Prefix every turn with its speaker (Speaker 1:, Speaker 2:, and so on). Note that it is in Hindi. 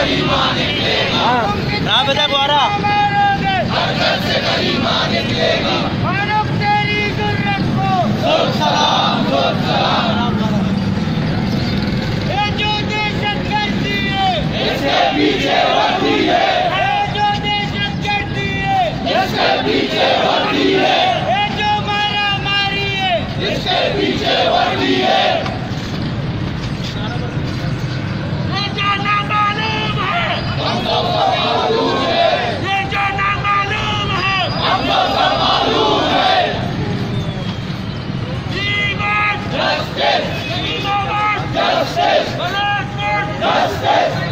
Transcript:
Speaker 1: करीमा निकलेगा।
Speaker 2: ना बजा बुआरा।
Speaker 1: हरकत से करीमा निकलेगा।
Speaker 3: फारूक तेरी जुर्रत को
Speaker 1: जोर सलाम, जोर सलाम।
Speaker 3: ये जो दहशत गर्दी है,
Speaker 1: इसके पीछे वर्दी है।
Speaker 3: ये जो दहशत गर्दी है,
Speaker 1: इसके पीछे वर्दी है।
Speaker 3: ये जो मारा मारी है,
Speaker 1: इसके पीछे वर्दी है।
Speaker 3: ये जो नामालूम है,
Speaker 1: हमको सब मालूम है।
Speaker 3: ये जो नामालूम है,
Speaker 1: हमको सब मालूम है।
Speaker 3: जीवन
Speaker 1: जस्टिस,
Speaker 3: जिंदाबाद,
Speaker 1: जस्टिस,
Speaker 3: बलात्कार
Speaker 1: जस्टिस।